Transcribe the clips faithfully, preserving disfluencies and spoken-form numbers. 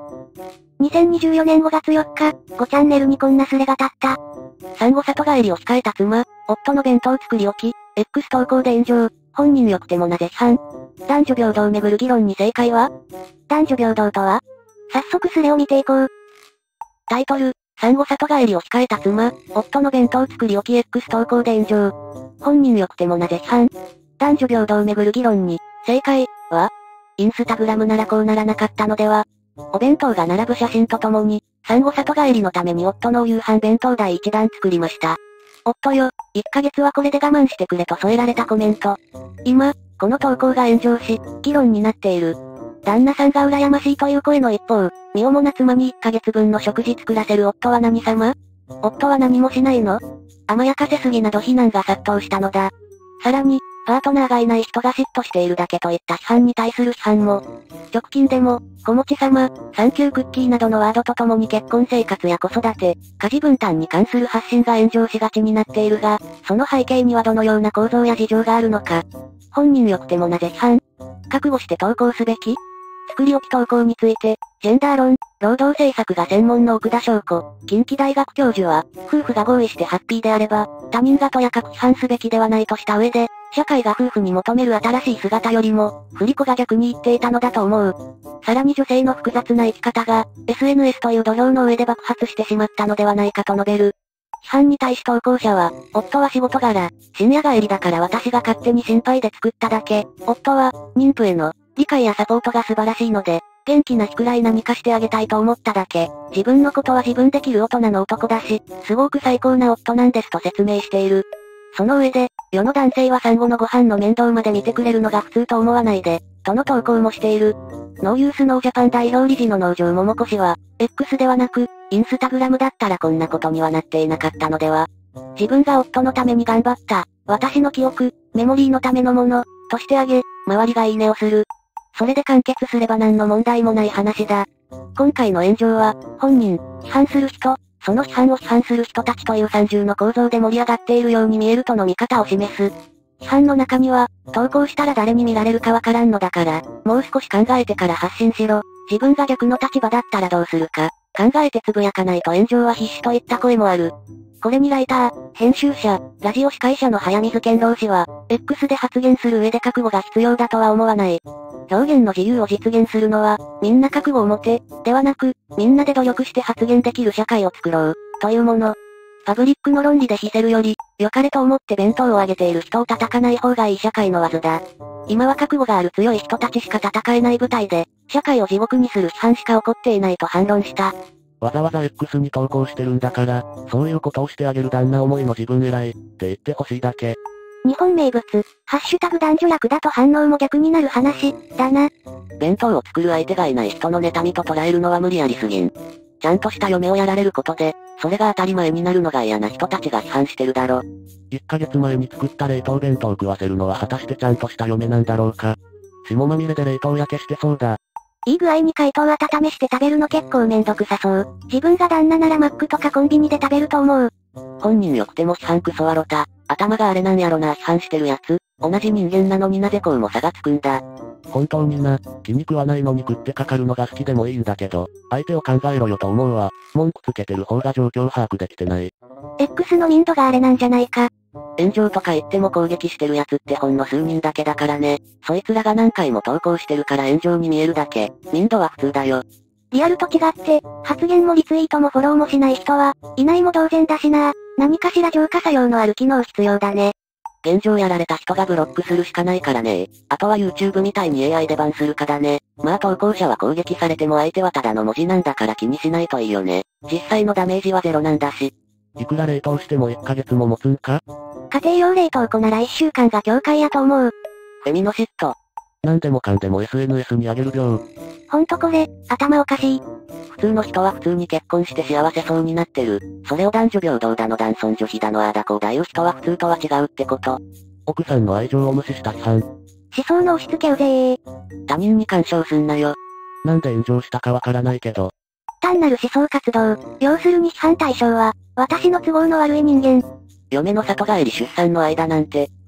にせんにじゅうよねんごがつよっか、ごチャンネルにこんなスレが立った。 産後里帰りを控えた妻、夫の弁当作り置き、X 投稿で炎上、本人良くてもなぜ批判。男女平等をめぐる議論に正解は？ 男女平等とは？早速スレを見ていこう。 タイトル、産後里帰りを控えた妻、夫の弁当作り置き X 投稿で炎上。本人良くてもなぜ批判。男女平等をめぐる議論に、正解は？インスタグラムならこうならなかったのでは？お弁当が並ぶ写真とともに、産後里帰りのために夫のお夕飯弁当第一弾作りました。夫よ、いっかげつはこれで我慢してくれと添えられたコメント。今、この投稿が炎上し、議論になっている。旦那さんが羨ましいという声の一方、身重な妻にいっかげつぶんの食事作らせる夫は何様？夫は何もしないの？甘やかせすぎなど非難が殺到したのだ。さらに、パートナーがいない人が嫉妬しているだけといった批判に対する批判も。直近でも、子持ち様、サンキュークッキーなどのワードとともに結婚生活や子育て、家事分担に関する発信が炎上しがちになっているが、その背景にはどのような構造や事情があるのか。本人良くてもなぜ批判？覚悟して投稿すべき？作り置き投稿について、ジェンダー論、労働政策が専門の奥田翔子、近畿大学教授は、夫婦が合意してハッピーであれば、他人がとやかく批判すべきではないとした上で、社会が夫婦に求める新しい姿よりも、振り子が逆に言っていたのだと思う。さらに女性の複雑な生き方が、エスエヌエス という土俵の上で爆発してしまったのではないかと述べる。批判に対し投稿者は、夫は仕事柄、深夜帰りだから私が勝手に心配で作っただけ。夫は、妊婦への、理解やサポートが素晴らしいので、元気な日くらい何かしてあげたいと思っただけ。自分のことは自分できる大人の男だし、すごく最高な夫なんですと説明している。その上で、世の男性は産後のご飯の面倒まで見てくれるのが普通と思わないで、との投稿もしている。ノーユースノージャパン代表理事の農場桃子氏は、X ではなく、インスタグラムだったらこんなことにはなっていなかったのでは。自分が夫のために頑張った、私の記憶、メモリーのためのもの、としてあげ、周りがいいねをする。それで完結すれば何の問題もない話だ。今回の炎上は、本人、批判する人、その批判を批判する人たちという三重の構造で盛り上がっているように見えるとの見方を示す。批判の中には、投稿したら誰に見られるかわからんのだから、もう少し考えてから発信しろ。自分が逆の立場だったらどうするか、考えてつぶやかないと炎上は必至といった声もある。これにライター、編集者、ラジオ司会者の早水健郎氏は、X で発言する上で覚悟が必要だとは思わない。表現の自由を実現するのは、みんな覚悟を持て、ではなく、みんなで努力して発言できる社会を作ろう、というもの。パブリックの論理で非せるより、良かれと思って弁当をあげている人を叩かない方がいい社会の技だ。今は覚悟がある強い人たちしか戦えない舞台で、社会を地獄にする批判しか起こっていないと反論した。 わざわざ X に投稿してるんだから、そういうことをしてあげる旦那思いの自分偉い、って言ってほしいだけ。 日本名物、ハッシュタグ男女楽だと反応も逆になる話、だな。 弁当を作る相手がいない人の妬みと捉えるのは無理ありすぎん。ちゃんとした嫁をやられることで、それが当たり前になるのが嫌な人たちが批判してるだろ。 いっかげつまえに作った冷凍弁当を食わせるのは果たしてちゃんとした嫁なんだろうか。霜まみれで冷凍焼けしてそうだ。 いい具合に解凍温めして食べるの結構めんどくさそう。自分が旦那ならマックとかコンビニで食べると思う。 本人良くても批判クソワロタ。頭があれなんやろな批判してるやつ。同じ人間なのになぜこうも差がつくんだ。 本当にな、気に食わないのに食ってかかるのが好きでもいいんだけど、相手を考えろよと思うわ。文句つけてる方が状況把握できてない。 X の民度があれなんじゃないか。 炎上とか言っても攻撃してるやつってほんの数人だけだからね。そいつらが何回も投稿してるから炎上に見えるだけ。民度は普通だよ。 リアルと違って、発言もリツイートもフォローもしない人は、いないも同然だしな。何かしら浄化作用のある機能必要だね。 現状やられた人がブロックするしかないからね。あとは YouTube みたいに エーアイ でバンするかだね。まあ投稿者は攻撃されても相手はただの文字なんだから気にしないといいよね。実際のダメージはゼロなんだし。 いくら冷凍してもいっかげつも持つんか？ 家庭用冷凍庫ならいっしゅうかんが境界やと思う。 フェミノシット。 なんでもかんでも エスエヌエス にあげる病。 ほんとこれ、頭おかしい。 普通の人は普通に結婚して幸せそうになってる。それを男女平等だの男尊女卑だのああだこうだいう人は普通とは違うってこと。 奥さんの愛情を無視した批判。 思想の押し付けうぜー。 他人に干渉すんなよ。 なんで炎上したかわからないけど。 単なる思想活動。要するに批判対象は、私の都合の悪い人間。 嫁の里帰り出産の間なんて、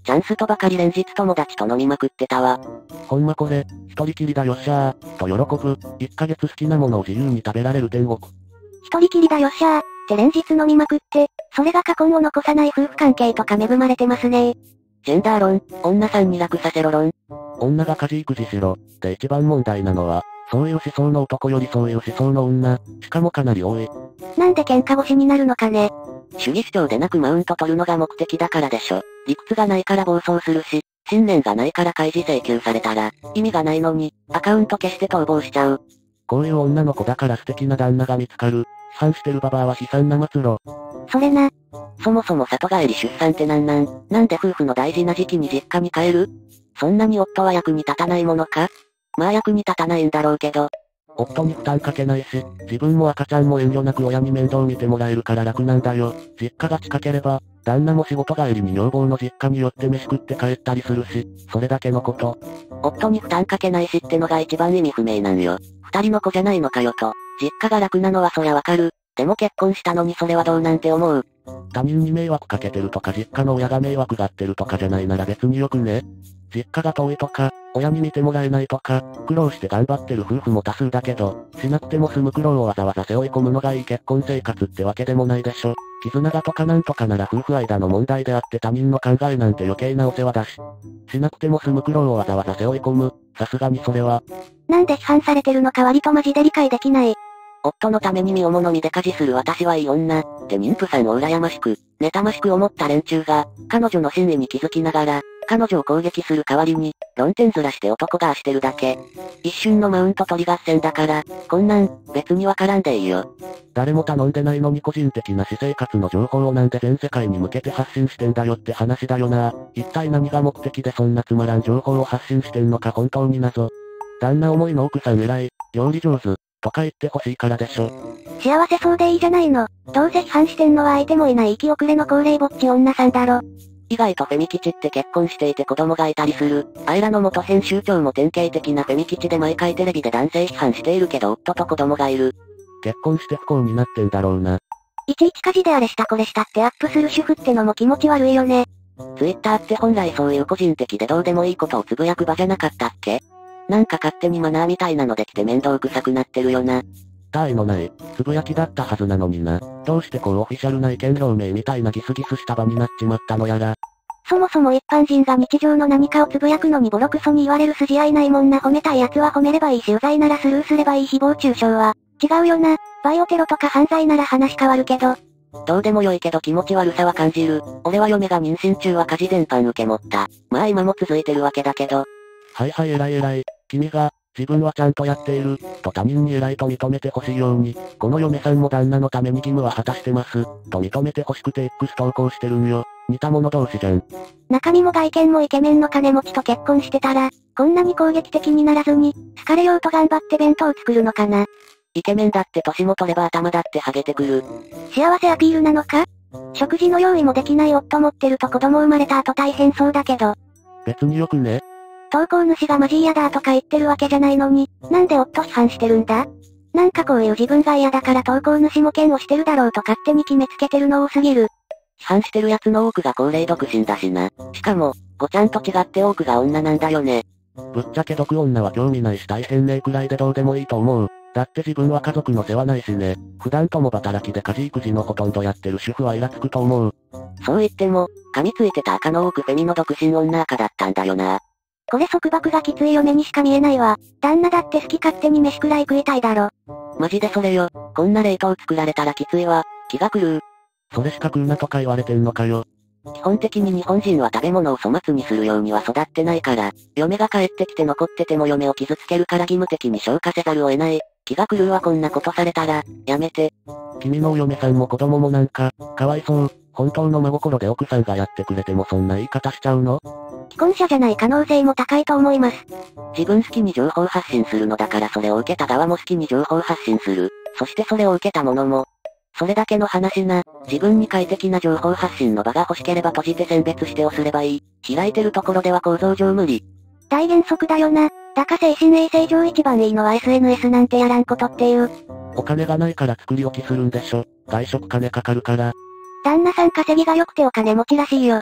チャンスとばかり連日友達と飲みまくってたわ。 ほんまこれ、一人きりだよっしゃー、と喜ぶ、いっかげつ好きなものを自由に食べられる天国。 一人きりだよっしゃー、って連日飲みまくって、それが過根を残さない夫婦関係とか恵まれてますね。 ジェンダー論、女さんに楽させろ論。 女が家事育児しろ、で一番問題なのは、そういう思想の男よりそういう思想の女、しかもかなり多い。 なんで喧嘩腰になるのかね。 主義主張でなくマウント取るのが目的だからでしょ。理屈がないから暴走するし、信念がないから開示請求されたら、意味がないのに、アカウント消して逃亡しちゃう。 こういう女の子だから素敵な旦那が見つかる。批判してるババアは悲惨な末路。 それな。 そもそも里帰り出産ってなんなん？なんで夫婦の大事な時期に実家に帰る？そんなに夫は役に立たないものか？まあ役に立たないんだろうけど。 夫に負担かけないし、自分も赤ちゃんも遠慮なく親に面倒見てもらえるから楽なんだよ。実家が近ければ、旦那も仕事帰りに女房の実家に寄って飯食って帰ったりするし、それだけのこと。 夫に負担かけないしってのが一番意味不明なんよ。二人の子じゃないのかよと。実家が楽なのはそりゃわかる。でも結婚したのにそれはどうなんて思う。 他人に迷惑かけてるとか実家の親が迷惑がってるとかじゃないなら別によくね。実家が遠いとか、親に見てもらえないとか、苦労して頑張ってる夫婦も多数だけど、しなくても済む苦労をわざわざ背負い込むのがいい結婚生活ってわけでもないでしょ。絆がとかなんとかなら夫婦間の問題であって他人の考えなんて余計なお世話だし。しなくても済む苦労をわざわざ背負い込む、さすがにそれは。 なんで批判されてるのか割とマジで理解できない。 夫のために身を物見で家事する私はいい女、って妊婦さんを羨ましく、妬ましく思った連中が、彼女の真意に気づきながら、彼女を攻撃する代わりに、論点ずらして男がしてるだけ。一瞬のマウント取り合戦だから、こんなん、別にわからんでいいよ。 誰も頼んでないのに個人的な私生活の情報をなんで全世界に向けて発信してんだよって話だよな。一体何が目的でそんなつまらん情報を発信してんのか本当に謎。旦那思いの奥さん偉い、料理上手、とか言ってほしいからでしょ。 幸せそうでいいじゃないの。どうせ批判してんのは相手もいない生き遅れの高齢ぼっち女さんだろ。 意外とフェミ吉って結婚していて子供がいたりする。アイラの元編集長も典型的なフェミ吉で毎回テレビで男性批判しているけど夫と子供がいる。 結婚して不幸になってんだろうな。 いちいち家事であれしたこれしたってアップする主婦ってのも気持ち悪いよね。 ツイッターって本来そういう個人的でどうでもいいことをつぶやく場じゃなかったっけ？なんか勝手にマナーみたいなのできて面倒くさくなってるよな。 他愛のない、つぶやきだったはずなのにな。どうしてこうオフィシャルな意見表明みたいなギスギスした場になっちまったのやら。 そもそも一般人が日常の何かをつぶやくのにボロクソに言われる筋合いないもんな。褒めたい奴は褒めればいいしうざいならスルーすればいい。誹謗中傷は、違うよな。バイオテロとか犯罪なら話変わるけど。 どうでもよいけど気持ち悪さは感じる。俺は嫁が妊娠中は家事全般受け持った。まあ今も続いてるわけだけど。 はいはい偉い偉い。君が、自分はちゃんとやっている、と他人に偉いと認めてほしいように、この嫁さんも旦那のために義務は果たしてます、と認めてほしくて X 投稿してるんよ。似た者同士じゃん。 中身も外見もイケメンの金持ちと結婚してたら、こんなに攻撃的にならずに、好かれようと頑張って弁当作るのかな。 イケメンだって年も取れば頭だってハゲてくる。 幸せアピールなのか？食事の用意もできない夫持ってると子供生まれた後大変そうだけど。 別によくね。 投稿主がマジ嫌だとか言ってるわけじゃないのに、なんで夫批判してるんだ？なんかこういう自分が嫌だから投稿主も嫌悪してるだろうと勝手に決めつけてるの多すぎる。 批判してる奴の多くが高齢独身だしな。しかも、ごちゃんと違って多くが女なんだよね。 ぶっちゃけ毒女は興味ないし大変ねえくらいでどうでもいいと思う。だって自分は家族の世話ないしね。普段共働きで家事育児のほとんどやってる主婦はイラつくと思う。 そう言っても、噛みついてた赤の多くフェミの独身女赤だったんだよな。 これ束縛がきつい嫁にしか見えないわ。旦那だって好き勝手に飯くらい食いたいだろ。 マジでそれよ。こんな冷凍作られたらきついわ。気が狂う。 それしか食うなとか言われてんのかよ。 基本的に日本人は食べ物を粗末にするようには育ってないから、嫁が帰ってきて残ってても嫁を傷つけるから義務的に消化せざるを得ない。気が狂うわこんなことされたら、やめて。 君のお嫁さんも子供もなんか、かわいそう。本当の真心で奥さんがやってくれてもそんな言い方しちゃうの？ 既婚者じゃない可能性も高いと思います。 自分好きに情報発信するのだからそれを受けた側も好きに情報発信する。そしてそれを受けた者も。それだけの話な。自分に快適な情報発信の場が欲しければ閉じて選別してをすればいい。開いてるところでは構造上無理。 大原則だよな。だか精神衛生上一番いいのは エスエヌエス なんてやらんことっていう。 お金がないから作り置きするんでしょ。外食金かかるから。 旦那さん稼ぎが良くてお金持ちらしいよ。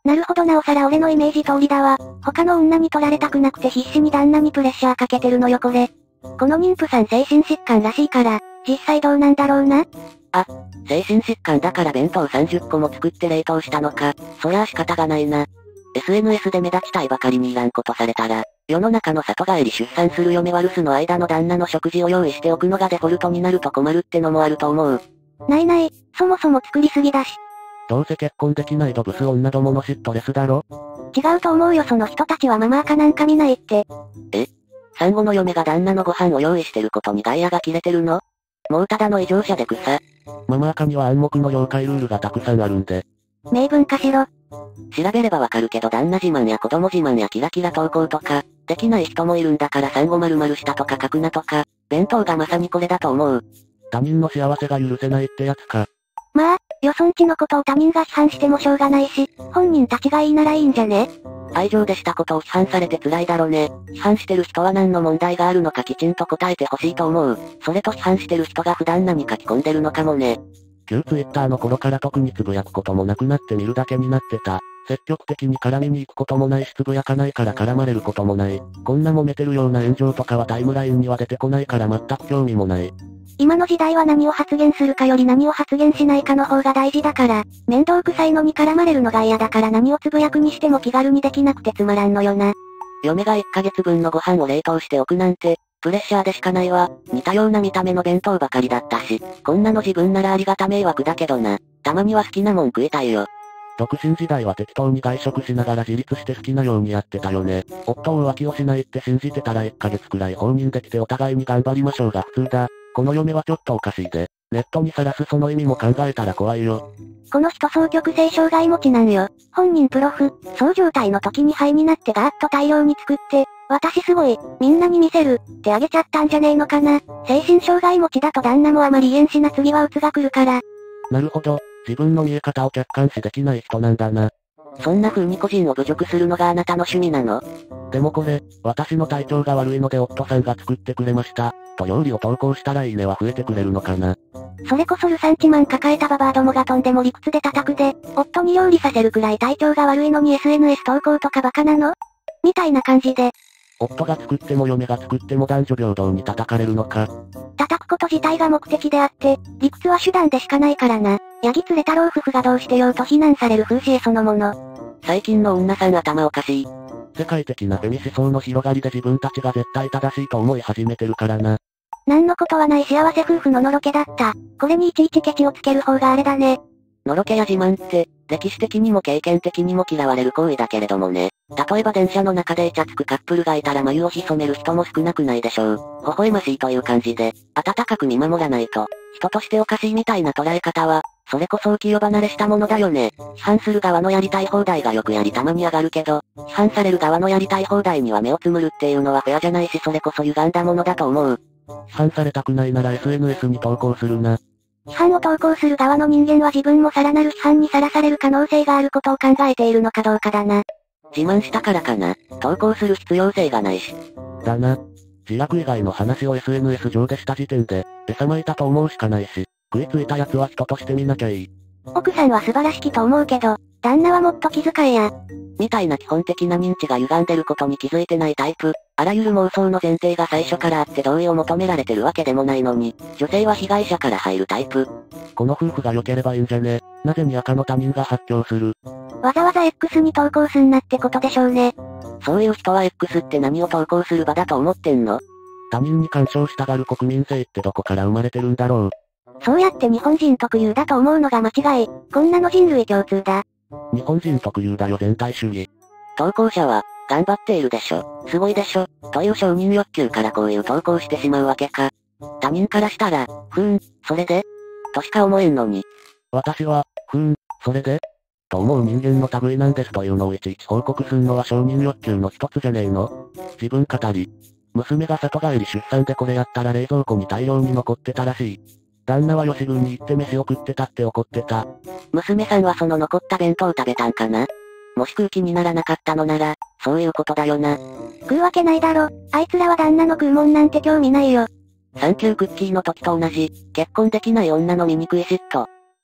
なるほどなおさら俺のイメージ通りだわ。他の女に取られたくなくて必死に旦那にプレッシャーかけてるのよこれ。この妊婦さん精神疾患らしいから、実際どうなんだろうな。 あ、精神疾患だから弁当さんじゅっこも作って冷凍したのか。そりゃあ仕方がないな。エスエヌエス で目立ちたいばかりにいらんことされたら、世の中の里帰り出産する嫁は留守の間の旦那の食事を用意しておくのがデフォルトになると困るってのもあると思う。 ないない、そもそも作りすぎだし。 どうせ結婚できないドブス女どものシットレスだろ？ 違うと思うよその人たちはママ垢なんか見ないって。 え？産後の嫁が旦那のご飯を用意してることに外野が切れてるの？もうただの異常者で草。 ママ垢には暗黙の了解ルールがたくさんあるんで。 明文化しろ。 調べればわかるけど旦那自慢や子供自慢やキラキラ投稿とか、できない人もいるんだから産後丸々したとか書くなとか、弁当がまさにこれだと思う。 他人の幸せが許せないってやつか。 まあ、よそんちのことを他人が批判してもしょうがないし、本人たちがいいならいいんじゃね？ 愛情でしたことを批判されて辛いだろね。批判してる人は何の問題があるのかきちんと答えてほしいと思う。それと批判してる人が普段何書き込んでるのかもね。 旧ツイッターの頃から特につぶやくこともなくなって見るだけになってた。積極的に絡みに行くこともないしつぶやかないから絡まれることもない。こんな揉めてるような炎上とかはタイムラインには出てこないから全く興味もない。 今の時代は何を発言するかより何を発言しないかの方が大事だから、面倒くさいのに絡まれるのが嫌だから何をつぶやくにしても気軽にできなくてつまらんのよな。 嫁がいっかげつぶんのご飯を冷凍しておくなんて、プレッシャーでしかないわ。似たような見た目の弁当ばかりだったし、こんなの自分ならありがた迷惑だけどな。たまには好きなもん食いたいよ。 独身時代は適当に外食しながら自立して好きなようにやってたよね。夫を浮気をしないって信じてたらいっかげつくらい放任できてお互いに頑張りましょうが普通だ。この嫁はちょっとおかしいで。ネットにさらすその意味も考えたら怖いよ。 この人双極性障害持ちなんよ。本人プロフ、そう状態の時に肺になってガーッと大量に作って、私すごい、みんなに見せる、ってあげちゃったんじゃねえのかな。精神障害持ちだと旦那もあまり言えんしな次は鬱が来るから。 なるほど、自分の見え方を客観視できない人なんだな。 そんな風に個人を侮辱するのがあなたの趣味なの？ でもこれ、私の体調が悪いので夫さんが作ってくれました、と料理を投稿したらいいねは増えてくれるのかな。 それこそルサンチマン抱えたババアどもがとんでも理屈で叩くで、夫に料理させるくらい体調が悪いのに エスエヌエス 投稿とかバカなの？みたいな感じで。 夫が作っても嫁が作っても男女平等に叩かれるのか。 叩くこと自体が目的であって、理屈は手段でしかないからな。ヤギ連れ太郎夫婦がどうしてようと非難される風刺絵そのもの。 最近の女さん頭おかしい。 世界的なフェミ思想の広がりで自分たちが絶対正しいと思い始めてるからな。 なんのことはない幸せ夫婦ののろけだった。これにいちいちケチをつける方があれだね。 のろけや自慢って、歴史的にも経験的にも嫌われる行為だけれどもね。例えば電車の中でイチャつくカップルがいたら眉を潜める人も少なくないでしょう。微笑ましいという感じで、温かく見守らないと、人としておかしいみたいな捉え方は、それこそ浮世離れしたものだよね。批判する側のやりたい放題がよくやりたまに上がるけど、批判される側のやりたい放題には目をつむるっていうのはフェアじゃないしそれこそ歪んだものだと思う。 批判されたくないなら エスエヌエス に投稿するな。 批判を投稿する側の人間は自分もさらなる批判にさらされる可能性があることを考えているのかどうかだな。 自慢したからかな。投稿する必要性がないし。 だな。自虐以外の話を エスエヌエス 上でした時点で、餌まいたと思うしかないし、食いついた奴は人として見なきゃいい。 奥さんは素晴らしきと思うけど、旦那はもっと気遣いや。 みたいな基本的な認知が歪んでることに気づいてないタイプ。あらゆる妄想の前提が最初からあって同意を求められてるわけでもないのに、女性は被害者から入るタイプ。 この夫婦が良ければいいんじゃね。なぜに赤の他人が発狂する。 わざわざ X に投稿すんなってことでしょうね。 そういう人は X って何を投稿する場だと思ってんの？ 他人に干渉したがる国民性ってどこから生まれてるんだろう。 そうやって日本人特有だと思うのが間違い。こんなの人類共通だ。 日本人特有だよ全体主義。 投稿者は、頑張っているでしょ。すごいでしょ。という承認欲求からこういう投稿してしまうわけか。他人からしたら、ふーん、それでとしか思えんのに。 私は、ふーん、それでと思う人間の類なんですというのをいちいち報告すんのは承認欲求の一つじゃねえの？自分語り。娘が里帰り出産でこれやったら冷蔵庫に大量に残ってたらしい。旦那は吉軍に行って飯を食ってたって怒ってた。 娘さんはその残った弁当食べたんかな？もし空気にならなかったのなら、そういうことだよな。 食うわけないだろ。あいつらは旦那の食うもんなんて興味ないよ。 サンキュークッキーの時と同じ、結婚できない女の醜い嫉妬。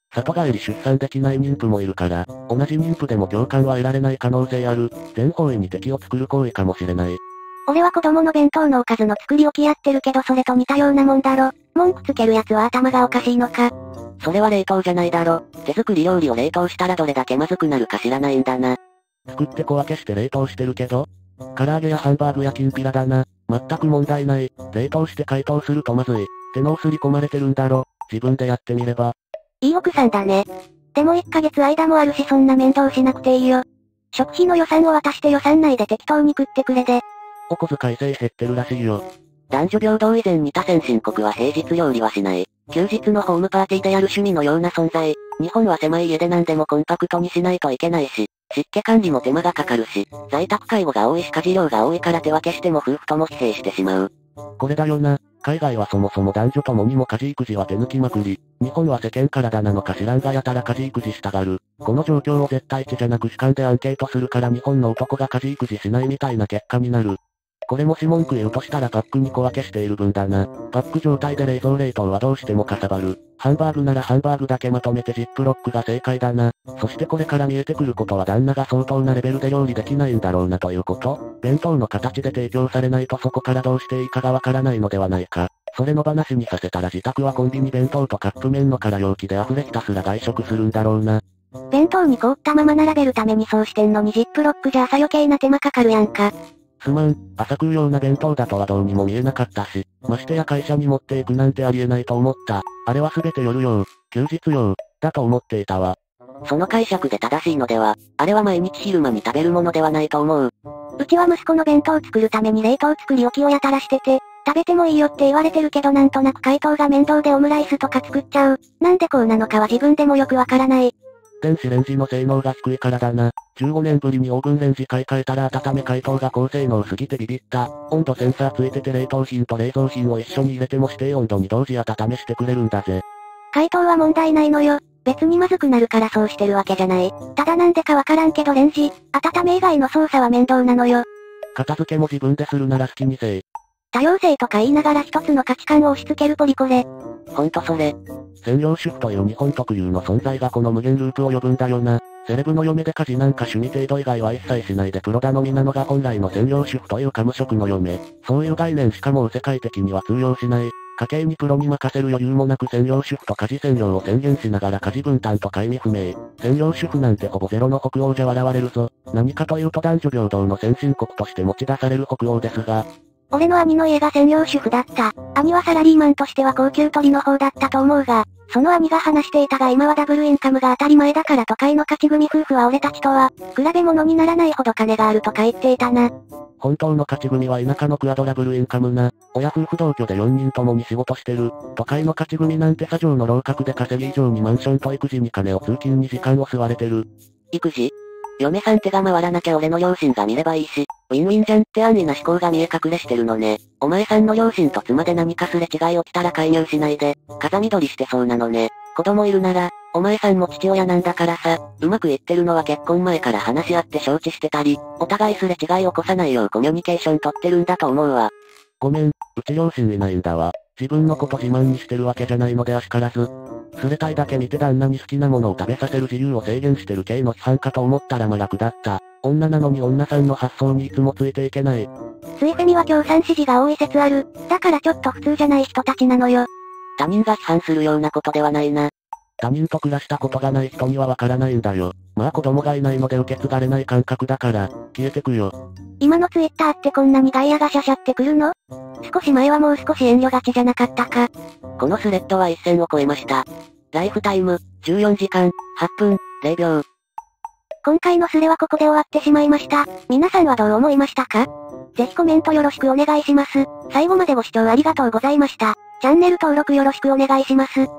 里帰り出産できない妊婦もいるから、同じ妊婦でも共感は得られない可能性ある。全方位に敵を作る行為かもしれない。 俺は子供の弁当のおかずの作り置きやってるけどそれと似たようなもんだろ。文句つけるやつは頭がおかしいのか。 それは冷凍じゃないだろ。手作り料理を冷凍したらどれだけまずくなるか知らないんだな。 作って小分けして冷凍してるけど、唐揚げやハンバーグやきんぴらだな。全く問題ない。冷凍して解凍するとまずい。手のすり込まれてるんだろ。自分でやってみれば。 いい奥さんだね。でもいっかげつ間もあるしそんな面倒しなくていいよ。食費の予算を渡して予算内で適当に食ってくれで。 お小遣い制減ってるらしいよ。 男女平等以前に他先進国は平日料理はしない。休日のホームパーティーでやる趣味のような存在。日本は狭い家で何でもコンパクトにしないといけないし、湿気管理も手間がかかるし、在宅介護が多いし家事量が多いから手分けしても夫婦とも疲弊してしまう。 これだよな。海外はそもそも男女ともにも家事育児は手抜きまくり。日本は世間体なのか知らんがやたら家事育児したがる。この状況を絶対値じゃなく主観でアンケートするから日本の男が家事育児しないみたいな結果になる。これもし文句言うとしたらパックに小分けしている分だな。パック状態で冷蔵冷凍はどうしてもかさばる。ハンバーグならハンバーグだけまとめてジップロックが正解だな。そしてこれから見えてくることは旦那が相当なレベルで料理できないんだろうなということ。弁当の形で提供されないとそこからどうしていいかがわからないのではないか。それの話にさせたら自宅はコンビニ弁当とカップ麺の空容器で溢れひたすら外食するんだろうな。 弁当に凍ったまま並べるためにそうしてんのにジップロックじゃ朝余計な手間かかるやんか。 すまん、朝食うような弁当だとはどうにも見えなかったし、ましてや会社に持っていくなんてありえないと思った。あれはすべて夜用、休日用、だと思っていたわ。 その解釈で正しいのでは、あれは毎日昼間に食べるものではないと思う。 うちは息子の弁当作るために冷凍作り置きをやたらしてて、食べてもいいよって言われてるけどなんとなく解凍が面倒でオムライスとか作っちゃう。なんでこうなのかは自分でもよくわからない。 電子レンジの性能が低いからだな。じゅうごねんぶりにオーブンレンジ買い替えたら温め解凍が高性能すぎてビビった。温度センサーついてて冷凍品と冷蔵品を一緒に入れても指定温度に同時温めしてくれるんだぜ。 解凍は問題ないのよ。別にまずくなるからそうしてるわけじゃない。ただなんでかわからんけどレンジ、温め以外の操作は面倒なのよ。 片付けも自分でするなら好きにせい。 多様性とか言いながら一つの価値観を押し付けるポリコレ。 ほんとそれ。 専業主婦という日本特有の存在がこの無限ループを呼ぶんだよな。セレブの嫁で家事なんか趣味程度以外は一切しないでプロ頼みなのが本来の専業主婦というか無職の嫁。そういう概念しかもう世界的には通用しない。家計にプロに任せる余裕もなく専業主婦と家事専業を宣言しながら家事分担と皆未不明。専業主婦なんてほぼゼロの北欧じゃ笑われるぞ。何かというと男女平等の先進国として持ち出される北欧ですが。 俺の兄の家が専業主婦だった。兄はサラリーマンとしては高級取りの方だったと思うが、その兄が話していたが今はダブルインカムが当たり前だから都会の勝ち組夫婦は俺たちとは、比べ物にならないほど金があるとか言っていたな。 本当の勝ち組は田舎のクアドラブルインカムな。親夫婦同居でよにんともに仕事してる。都会の勝ち組なんて砂上の楼閣で稼ぎ以上にマンションと育児に金を通勤に時間を吸われてる。 育児？嫁さん手が回らなきゃ俺の両親が見ればいいし、ウィンウィンじゃんって安易な思考が見え隠れしてるのね。お前さんの両親と妻で何かすれ違い起きたら介入しないで、風見取りしてそうなのね。子供いるなら、お前さんも父親なんだからさ、うまくいってるのは結婚前から話し合って承知してたり、お互いすれ違い起こさないようコミュニケーション取ってるんだと思うわ。 ごめん、うち両親いないんだわ。自分のこと自慢にしてるわけじゃないのであしからず。すれたいだけ見て旦那に好きなものを食べさせる自由を制限してる系の批判かと思ったらまあ楽だった。女なのに女さんの発想にいつもついていけない。 ついフェミは共産支持が多い説ある。だからちょっと普通じゃない人たちなのよ。 他人が批判するようなことではないな。 他人と暮らしたことがない人にはわからないんだよ。まあ子供がいないので受け継がれない感覚だから、消えてくよ。 今のツイッターってこんなにガイアがシャシャってくるの？少し前はもう少し遠慮がちじゃなかったか。 このスレッドは一線を越えました。ライフタイム、じゅうよじかん、はっぷん、れいびょう。 今回のスレはここで終わってしまいました。皆さんはどう思いましたか？ぜひコメントよろしくお願いします。最後までご視聴ありがとうございました。チャンネル登録よろしくお願いします。